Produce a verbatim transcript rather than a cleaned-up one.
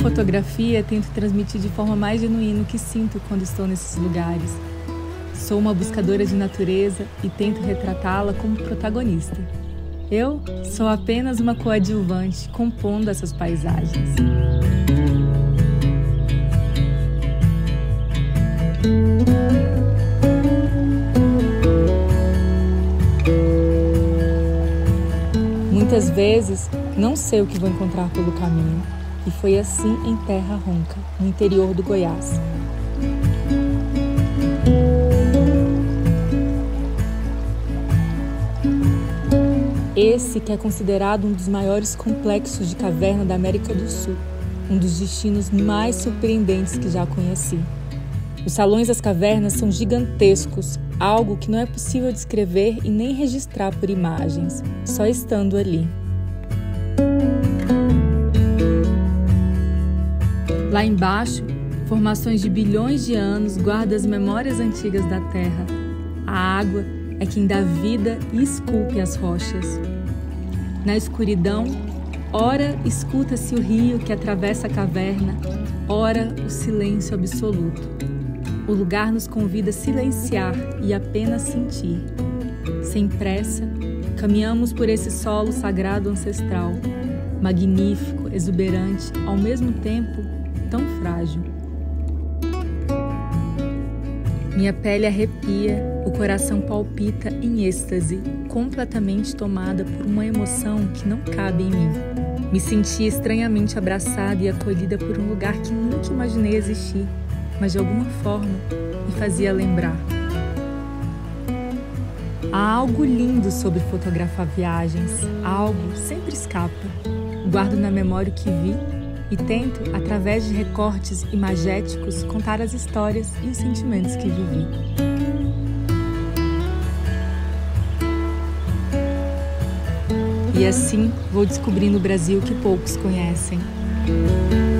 fotografia, tento transmitir de forma mais genuína o que sinto quando estou nesses lugares. Sou uma buscadora de natureza e tento retratá-la como protagonista. Eu sou apenas uma coadjuvante compondo essas paisagens. Muitas vezes não sei o que vou encontrar pelo caminho, e foi assim em Terra Ronca, no interior do Goiás. Esse que é considerado um dos maiores complexos de caverna da América do Sul, um dos destinos mais surpreendentes que já conheci. Os salões das cavernas são gigantescos, algo que não é possível descrever e nem registrar por imagens, só estando ali. Lá embaixo, formações de bilhões de anos guardam as memórias antigas da Terra. A água é quem dá vida e esculpe as rochas. Na escuridão, ora escuta-se o rio que atravessa a caverna, ora o silêncio absoluto. O lugar nos convida a silenciar e apenas sentir. Sem pressa, caminhamos por esse solo sagrado ancestral, magnífico, exuberante, ao mesmo tempo tão frágil. Minha pele arrepia, o coração palpita em êxtase, completamente tomada por uma emoção que não cabe em mim. Me senti estranhamente abraçada e acolhida por um lugar que nunca imaginei existir, mas de alguma forma me fazia lembrar. Há algo lindo sobre fotografar viagens, algo sempre escapa. Guardo na memória o que vi e tento, através de recortes imagéticos, contar as histórias e os sentimentos que vivi. E assim vou descobrindo o Brasil que poucos conhecem.